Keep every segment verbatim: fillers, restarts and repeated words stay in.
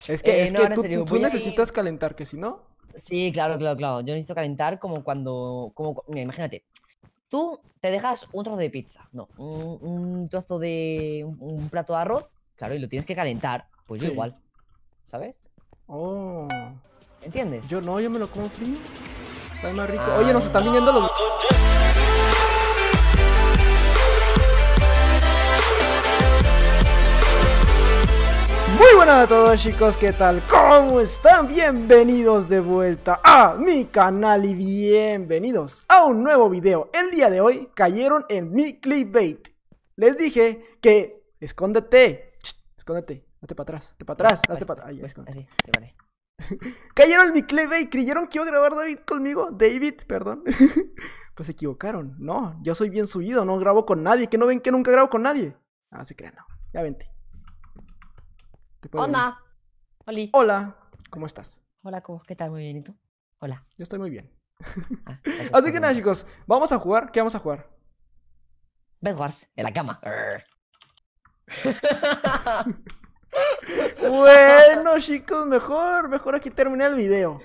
Es que, Eh, es no, que ahora en tú, serio, tú voy a necesitas ir. calentar, que si no. Sí, claro, claro, claro. Yo necesito calentar como cuando. Como, cu- mira, imagínate. Tú te dejas un trozo de pizza. No, un, un trozo de. Un, un plato de arroz. Claro, y lo tienes que calentar. Pues yo Sí. igual. ¿Sabes? Oh. ¿Entiendes? Yo no, yo me lo como frío. Sabe más rico. Oye, nos están Ah. viniendo los. Muy buenas a todos, chicos, ¿qué tal? ¿Cómo están? Bienvenidos de vuelta a mi canal y bienvenidos a un nuevo video. El día de hoy cayeron en mi clickbait. Les dije que escóndete, Ch, escóndete, hazte para atrás, hazte para atrás, hazte para atrás. Ahí, escóndete. Así, sí, vale. Cayeron en mi clickbait, creyeron que iba a grabar David conmigo, David, perdón. Pues se equivocaron. No, yo soy bien subido, no grabo con nadie. ¿Que no ven que nunca grabo con nadie? Ah, se crean, no. Ya vente. Te puedo venir. Hola. Oli. Hola, ¿cómo estás? Hola, ¿cómo? ¿Qué tal? Muy bien, ¿y tú? Hola. Yo estoy muy bien. Ah, gracias Así por que nada, preguntar. chicos, vamos a jugar. ¿Qué vamos a jugar? Bed Wars, en la cama. Bueno, chicos, mejor, mejor aquí terminé el video.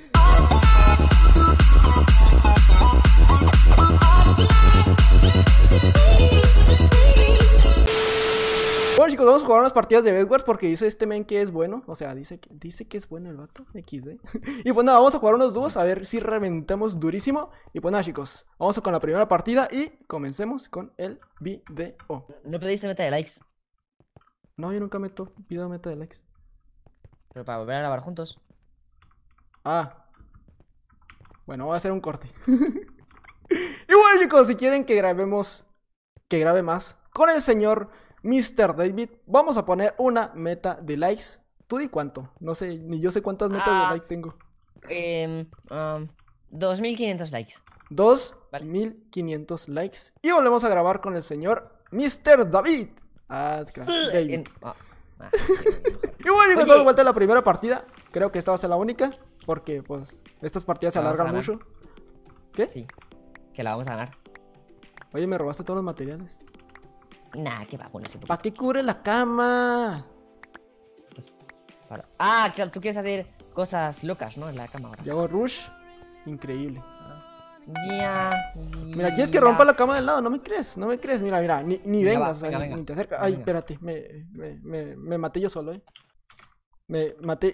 Bueno, chicos, vamos a jugar unas partidas de Bed Wars porque dice este men que es bueno. O sea, dice que, dice que es bueno el vato. equis de. Y pues nada, vamos a jugar unos dúos a ver si reventamos durísimo. Y pues nada, chicos, vamos con la primera partida y comencemos con el video. No pediste meta de likes, No, yo nunca meto, pido meta de likes. pero para volver a grabar juntos. Ah. Bueno, voy a hacer un corte. Y bueno, chicos, si quieren que grabemos, que grabe más con el señor mister David, vamos a poner una meta de likes. ¿Tú di cuánto? No sé, ni yo sé cuántas metas Ah. de likes tengo. Eh, um, dos mil quinientos likes. dos Vale. mil quinientos likes. Y volvemos a grabar con el señor mister David. Ah, es que David. En- ah, ah, sí, mejor. Y bueno, chicos, Oye. estamos de vuelta a la primera partida. Creo que esta va a ser la única, porque pues estas partidas se La vamos a alargan ganar. mucho. ¿Qué? Sí, que la vamos a ganar. Oye, me robaste todos los materiales. Nah, que va, bueno, sí. ¿Para qué cubre la cama? Para- Ah, claro, tú quieres hacer cosas locas, ¿no? En la cama ahora. Yo hago rush. Increíble. Ya. Mira, ¿quieres que rompa la cama del lado? ¿No me crees? ¿No me crees? Mira, mira, ni, ni Venga, vengas, va, o sea, venga, ni, venga. ni te acercas. Venga, Ay, venga. espérate, me, me, me, me maté yo solo, ¿eh? Me maté.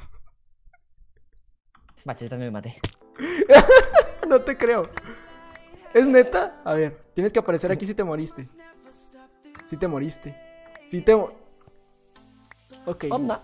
Bache, yo también me maté. No te creo. ¿Es neta? A ver, tienes que aparecer aquí si te moriste. Si te moriste. Si te... mo- Ok. Onda.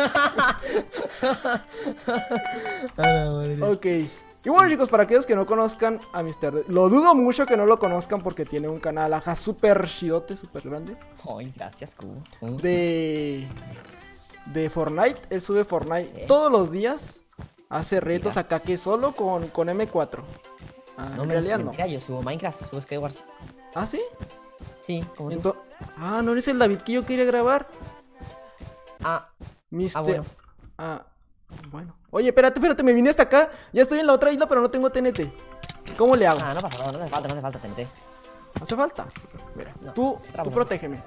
Ok. Y bueno, chicos, para aquellos que no conozcan a mister D, lo dudo mucho que no lo conozcan porque tiene un canal acá súper chidote, súper grande. Ay, gracias, Q. De... De Fortnite. Él sube Fortnite ¿Eh? todos los días. Hace retos Mira. acá que solo con, con eme cuatro. Ah, No, en me realidad no. mentira, yo subo Minecraft, subo Skywars. ¿Ah, sí? Sí, como tú. Ento- Ah, ¿no eres el David que yo quería grabar? Ah, mister Ah, bueno. Ah, bueno. Oye, espérate, espérate, me vine hasta acá. Ya estoy en la otra isla, pero no tengo T N T. ¿Cómo le hago? ah, no pasa nada, no hace falta, no hace falta, T N T. ¿Hace falta? Mira, No, tú, entramos tú así. protégeme.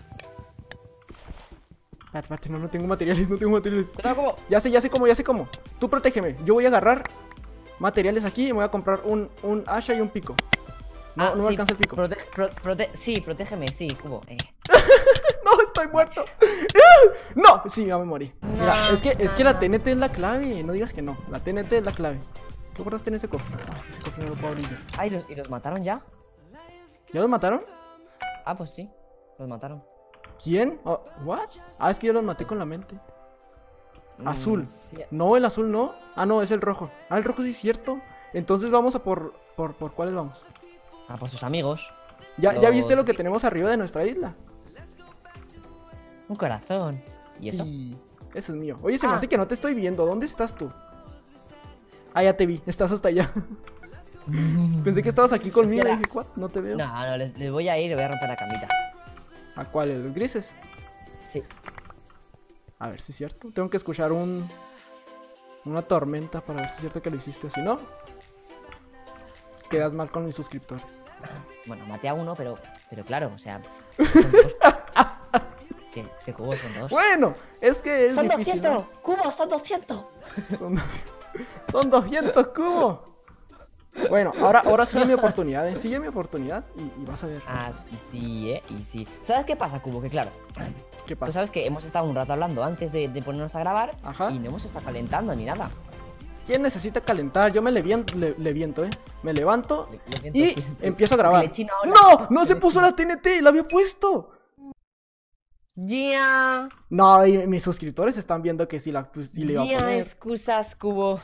Espérate, espérate, no, no tengo materiales, no tengo materiales. Pero como. Ya sé, ya sé cómo, ya sé cómo. Tú protégeme. Yo voy a agarrar materiales aquí y me voy a comprar un, un hacha y un pico. No, Ah, no me sí, alcanza el pico. prote- pro- prote- sí, protégeme, sí, Cubo. Eh. No, estoy muerto. No, sí, ya me morí. Mira, es que, es que la T N T es la clave. No digas que no. La T N T es la clave. ¿Qué guardaste en ese cofre? Ah, ese cofre no lo puedo abrir yo. Ah, ¿y los, ¿y los mataron ya? ¿Ya los mataron? Ah, pues sí, los mataron. ¿Quién? Oh, ¿What? Ah, es que yo los maté con la mente. Mm, Azul. sí. No, el azul no. Ah, no, es el rojo. Ah, el rojo sí es cierto. Entonces vamos a por... ¿Por, por cuáles vamos? Ah, por sus amigos. ¿Ya, ¿Ya viste Los- lo que tenemos arriba de nuestra isla? Un corazón. ¿Y eso? Y... Eso es mío. Oye, se me Ah. hace que no te estoy viendo. ¿Dónde estás tú? Ah, ya te vi. Estás hasta allá. Pensé que estabas aquí conmigo. que Y era- dije, ¿what? No te veo. No, no, les, les voy a ir y voy a romper la camita. ¿A cuáles? ¿Los grises? Sí. A ver si es cierto. Tengo que escuchar un... Una tormenta para ver si es cierto que lo hiciste. Si no, quedas mal con mis suscriptores. Bueno, maté a uno, pero. Pero claro, o sea. son dos. que, es que cubos son dos. Bueno, es que es ¡Son difícil, doscientos! ¿no? ¡Cubos, son doscientos! Son, doscientos, son doscientos cubos. Bueno, ahora, ahora sigue mi oportunidad, ¿eh? Sigue mi oportunidad y, y vas a ver. Ah, y sí, eh, y sí. ¿Sabes qué pasa, Cubo? Que claro, ¿Qué tú pasa? sabes que hemos estado un rato hablando antes de, de ponernos a grabar. Ajá. Y no hemos estado calentando ni nada. ¿Quién necesita calentar? Yo me leviento, le, le viento, ¿eh? Me levanto Le- le siento y que- empiezo a que grabar. le eché una ola. ¡No! ¡No Que se le puso eché- la T N T! ¡La había puesto! Ya. No, y mis suscriptores están viendo que sí, la, pues, sí le iba a Ya, poner. excusas, Cubo.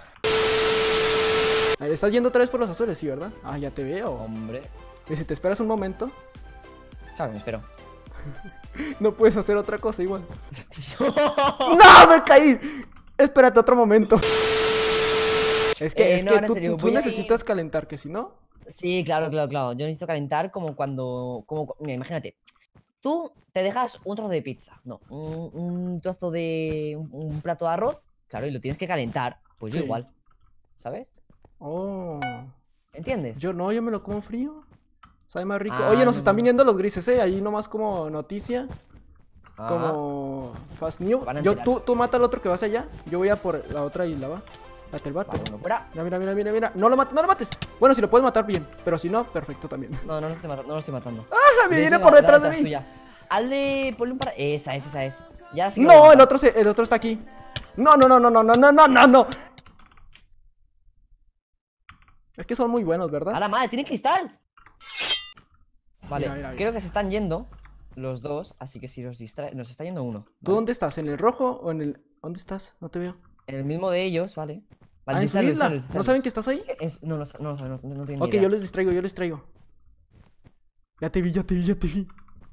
A ver, estás yendo otra vez por los azules, sí, ¿verdad? Ah, ya te veo. Hombre. Y si te esperas un momento, Claro, me espero. no puedes hacer otra cosa igual. ¡No! ¡Me caí! Espérate otro momento. Es que, Eh, es no, que en tú, serio, tú voy a necesitas ir- calentar, que si no... Sí, claro, claro, claro. Yo necesito calentar como cuando. Como, cu- mira, imagínate. Tú te dejas un trozo de pizza. No, un, un trozo de. Un, un plato de arroz. Claro, y lo tienes que calentar. Pues yo Sí. igual. ¿Sabes? Oh... ¿Entiendes? Yo no, yo me lo como frío. Sabe más rico. Ah, Oye, nos no, están no. viniendo los grises, ¿eh? Ahí nomás como noticia. Ah, Como Fast New. Van a Yo, enterar. tú, tú mata al otro que vas allá. Yo voy a por la otra isla, va. Date el vato. vale, bueno, fuera. Mira, mira, mira, mira, mira. No lo, mat- no lo mates. Bueno, si lo puedes matar bien. Pero si no, perfecto también. No, no lo estoy matando. No lo estoy matando. ¡Ah! Me De viene hecho, por va- va detrás de mí. tuya. Hazle. Ponle un par. Esa es, esa es. Ya sí que lo voy a No, el matar. otro, se- el otro está aquí. No, no, no, no, no, no, no, no, no, no. Es que son muy buenos, ¿verdad? ¡A la madre! ¡Tiene cristal! Vale, Mira, mira, mira. creo que se están yendo los dos, así que si los distrae. Nos está yendo uno. ¿Tú ¿vale? dónde estás? ¿En el rojo o en el...? ¿Dónde estás? No te veo. En el mismo de ellos, ¿vale? Vale, Ah, en su distraerlos, isla. distraerlos, ¿No saben distraerlos. que estás ahí? Sí, es- No, no, no, no, no, no tienen ni Ok, idea. yo les distraigo, yo les traigo. Ya te vi, ya te vi, ya te vi.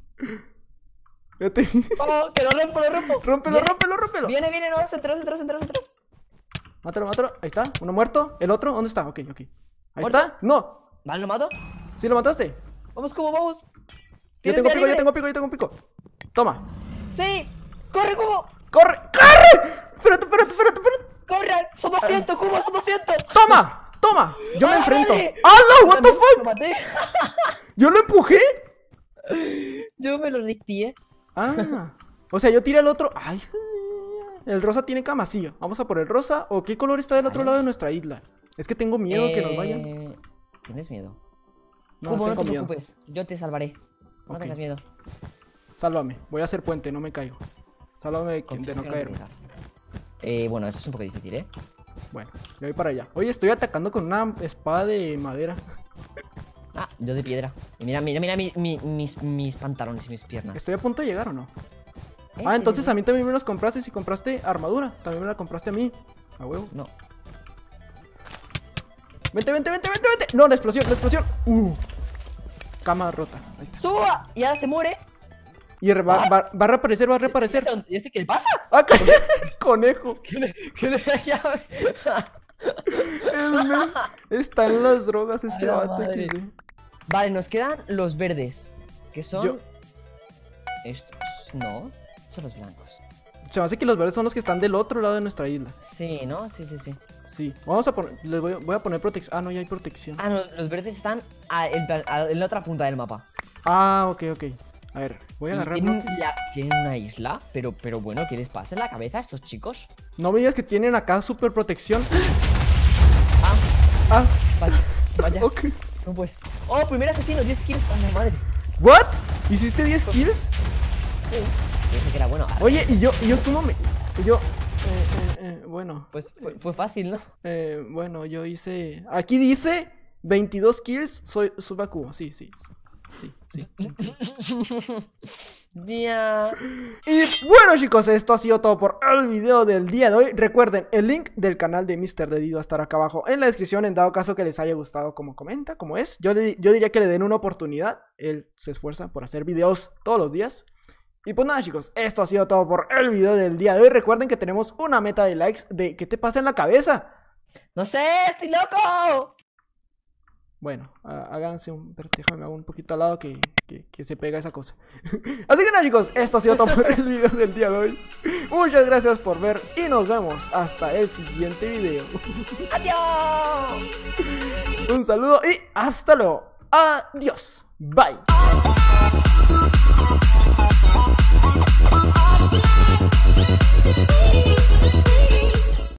Ya te vi. ¡Oh, que lo rompo, lo rompo! Rómpelo, Viene, rómpelo, rómpelo. Viene, viene, no, se entró, se entró, se entró, se entró. Mátalo, mátalo. Ahí está. Uno muerto. ¿El otro? ¿Dónde está? Ok, ok. Ahí ¿Muerto? está. No. Vale, lo mato. ¿Sí lo mataste? Vamos, Cubo, vamos. Yo ¿Tienes tengo vía pico, yo libre? tengo pico, yo tengo pico. Toma. ¡Sí! ¡Corre, Cubo! ¡Corre! ¡Corre! Espérate, espérate, espérate, espérate. ¡Corre! ¡Son doscientos, Cubo, son doscientos! ¡Toma! ¡Toma! Yo me ¡Ah, enfrento. madre! ¡Hala! ¿What the También fuck? Lo maté. ¿Yo lo empujé? Yo me lo dicté. Ah. O sea, yo tiré al otro. Ay. El rosa tiene camacillo. ¿Vamos a por el rosa? ¿O qué color está del otro Vale. lado de nuestra isla? Es que tengo miedo que nos vayan. Eh, ¿Tienes miedo? No, Cubo, no tengo te miedo. preocupes. Yo te salvaré. No Ok. tengas miedo. Sálvame. Voy a hacer puente, no me caigo. Sálvame de, Confía de no que caerme. tengas. Eh, bueno, eso es un poco difícil, ¿eh? Bueno, yo voy para allá. Oye, estoy atacando con una espada de madera. Ah, yo de piedra. Y mira, mira, mira mi- mi- mis, mis pantalones y mis piernas. ¿Estoy a punto de llegar o no? Eh, Ah, sí, entonces sí, a mí también me los compraste. Si compraste armadura, también me la compraste a mí. A huevo. sí. No. Vente, vente, vente, vente, vente. No, la explosión, la explosión. Uh. Cama rota. Ahí está. ¡Suba! Y ahora se muere. Y re- va, va- va a reaparecer, va a reaparecer. ¿Y este qué le pasa? Ah, ca- conejo. ¿Qué le, qué le llave? El men está en las drogas este Ay, la vato madre. equis de. Vale, nos quedan los verdes. Que son. Yo- Estos. No. Son los blancos. Se me hace que los verdes son los que están del otro lado de nuestra isla. Sí, ¿no? Sí, sí, sí. Sí. Vamos a poner. Les voy, voy a poner protección. Ah, no, ya hay protección. Ah, no, los verdes están a- en, plan- a- en la otra punta del mapa. Ah, ok, ok. A ver, voy a Y agarrar tienen, bloques. la- tienen una isla, pero, pero bueno, ¿qué les pasa en la cabeza a estos chicos? No me digas que tienen acá super protección. Ah, Ah, vaya, vaya. ok. No pues. Oh, primer asesino, diez kills a la madre. ¿What? ¿Hiciste diez kills? Sí. Dije que era bueno. Ah, Oye, y yo, y yo, ¿cómo me.? y Yo. Eh, eh, eh, bueno. Pues fue, fue fácil, ¿no? Eh, bueno, yo hice. Aquí dice veintidós kills. Soy Subakubo. Sí, sí. Sí, sí. Ya. Y bueno, chicos, esto ha sido todo por el video del día de hoy. Recuerden, el link del canal de míster Dedido va a estar acá abajo en la descripción. En dado caso que les haya gustado como comenta, como es. Yo, le- yo diría que le den una oportunidad. Él se esfuerza por hacer videos todos los días. Y pues nada, chicos, esto ha sido todo por el video del día de hoy. Recuerden que tenemos una meta de likes de ¿qué te pasa en la cabeza? No sé, estoy loco. Bueno, ah, háganse un... Pero déjame hago un poquito al lado que, que, que se pega esa cosa. Así que nada, chicos, esto ha sido todo por el video del día de hoy. Muchas gracias por ver y nos vemos hasta el siguiente video. Adiós. Un saludo y hasta luego. Adiós. Bye.